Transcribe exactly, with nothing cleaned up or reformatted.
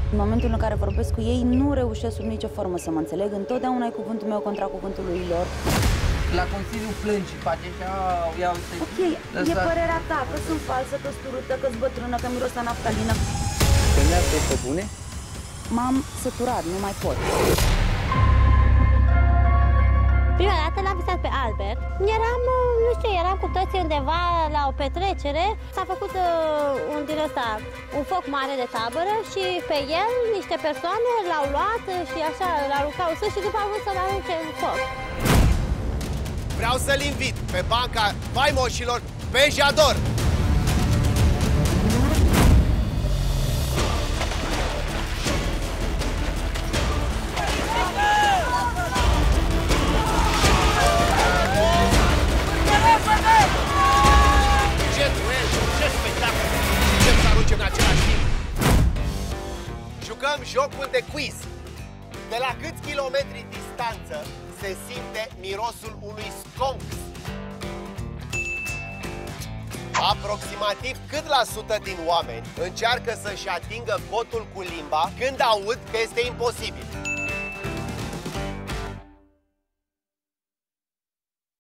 În momentul în care vorbesc cu ei, nu reușesc sub nicio formă să mă înțeleg. Întotdeauna e cuvântul meu contra cuvântului lor. La Consiliu plângi, face așa, ia uite. Ok, e părerea ta, că sunt falsă, că sunt urâtă, că-s bătrână, că miros a naftalină. Femeia este bune? M-am săturat, nu mai pot. Prima dată l-am visat pe Albert. Eram, nu știu, eram cu toții undeva la o petrecere. S-a făcut uh, un din ăsta, un foc mare de tabără și pe el niște persoane l-au luat și așa l-aruncau sus și după au vrut să-l arunce în foc. Vreau să-l invit pe banca faimoșilor pe Jador. Ce duel, ce spectacol! Ce să aruncem în același timp? Jucăm jocul de quiz. De la câți kilometri distanță se simte mirosul unui sconx? Aproximativ cât la sută din oameni încearcă să-și atingă cotul cu limba când aud că este imposibil?